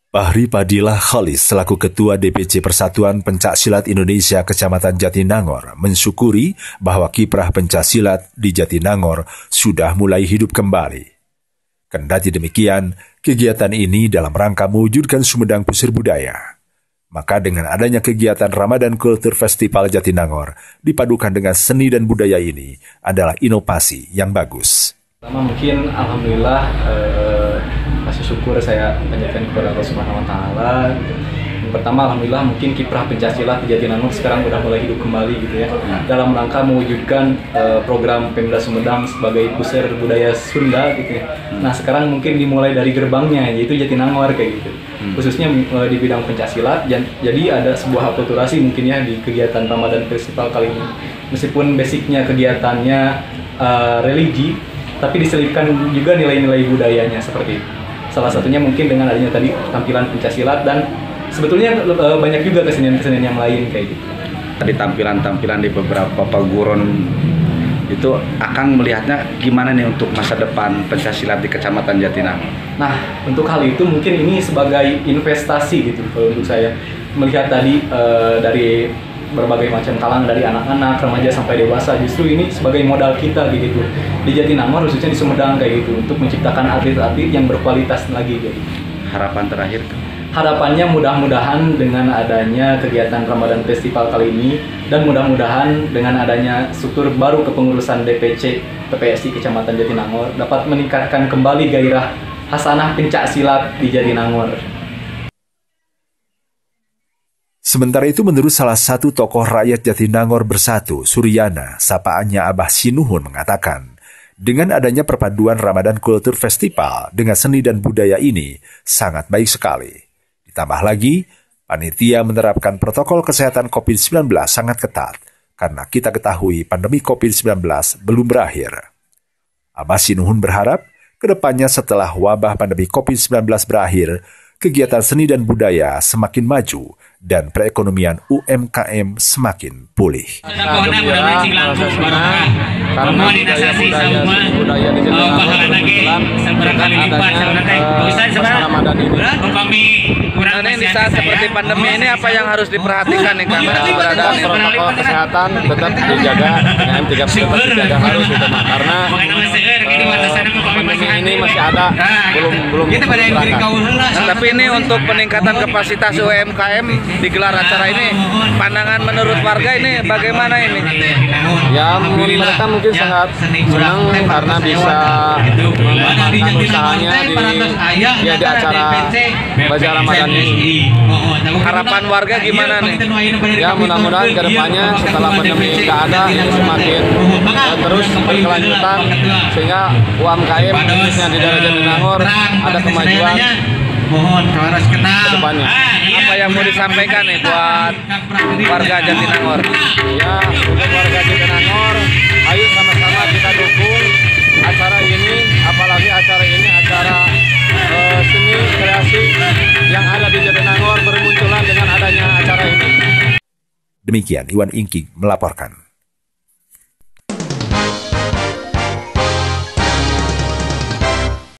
Fahri Fadilah Khalis selaku Ketua DPC Persatuan Pencaksilat Indonesia Kecamatan Jatinangor mensyukuri bahwa kiprah pencaksilat di Jatinangor sudah mulai hidup kembali. Kendati demikian, kegiatan ini dalam rangka mewujudkan Sumedang Pusir Budaya. Maka dengan adanya kegiatan Ramadan Culture Festival Jatinangor dipadukan dengan seni dan budaya ini adalah inovasi yang bagus. Pertama mungkin alhamdulillah kasih syukur saya panjatkan kepada Allah Subhanahu wa taala. Yang pertama alhamdulillah mungkin kiprah pencaksilat di Jatinangor sekarang sudah mulai hidup kembali gitu ya. Dalam rangka mewujudkan program Pemda Sumedang sebagai pusir budaya Sunda gitu ya. Nah, sekarang mungkin dimulai dari gerbangnya yaitu Jatinangor kayak gitu. Khususnya di bidang pencaksilat. Jadi ada sebuah akulturasi mungkin ya di kegiatan Ramadan Festival kali ini. Meskipun basicnya kegiatannya religi, tapi diselipkan juga nilai-nilai budayanya seperti itu. Salah satunya mungkin dengan adanya tadi tampilan pencaksilat dan sebetulnya banyak juga kesenian-kesenian yang lain kayak gitu. Tadi tampilan-tampilan di beberapa paguron itu akan melihatnya gimana nih untuk masa depan pencaksilat di Kecamatan Jatinangor. Nah, untuk hal itu mungkin ini sebagai investasi gitu kalau untuk saya melihat tadi dari berbagai macam kalangan dari anak-anak, remaja sampai dewasa, justru ini sebagai modal kita gitu di Jatinangor khususnya di Sumedang kayak gitu untuk menciptakan atlet-atlet yang berkualitas lagi gitu. Harapan terakhir? Harapannya mudah-mudahan dengan adanya kegiatan Ramadan Festival kali ini dan mudah-mudahan dengan adanya struktur baru kepengurusan DPC PPSI Kecamatan Jatinangor dapat meningkatkan kembali gairah hasanah pencaksilat di Jatinangor. Sementara itu menurut salah satu tokoh rakyat Jatinangor Bersatu, Suryana, sapaannya Abah Sinuhun mengatakan, dengan adanya perpaduan Ramadan Culture Festival dengan seni dan budaya ini sangat baik sekali. Ditambah lagi, panitia menerapkan protokol kesehatan COVID-19 sangat ketat karena kita ketahui pandemi COVID-19 belum berakhir. Abah Sinuhun berharap kedepannya setelah wabah pandemi COVID-19 berakhir, kegiatan seni dan budaya semakin maju dan perekonomian UMKM semakin pulih. Karena budaya di Jatinangor kebetulan adanya Ramadan ini. Di saat seperti pandemi ini apa yang harus diperhatikan nih Kang? Keberadaan protokol kesehatan tetap dijaga, dengan 3 tetap dijaga harus gitu Mak. Karena pandemi ini masih ada, belum berakhir. Tapi ini untuk peningkatan kapasitas UMKM digelar acara ini, pandangan menurut warga ini bagaimana ini? Ya mereka mungkin sangat senang karena bisa mengembangkan usahanya di acara Bazar Ramadan ini. Harapan warga gimana nih? Ya mudah-mudahan kedepannya setelah pandemi tidak ada ini semakin terus berkelanjutan sehingga UMKM khususnya di daerah Jatinangor ada kemajuan kedepannya. Apa yang mau disampaikan nih buat warga Jatinangor? Ya untuk warga Jatinangor, ayo sama-sama kita dukung acara ini, apalagi acara ini acara seni kreasi yang ada di Jatinangor bermunculan dengan adanya acara ini. Demikian Iwan Ingki melaporkan.